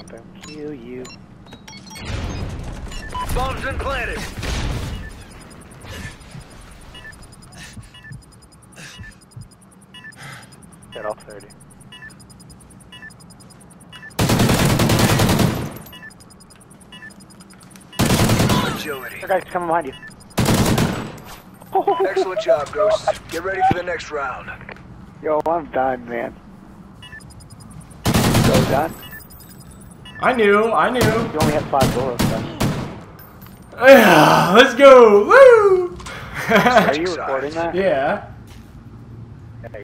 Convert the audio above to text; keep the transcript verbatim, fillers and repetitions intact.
Let them kill you. Bombs been planted. Got all thirty. Agility. That guy's coming behind you. Excellent job, Ghosts. Get ready for the next round. Yo, I'm done, man. So done? I knew, I knew. You only had five bullets, man. Yeah, let's go! Woo! Are you recording that? Yeah.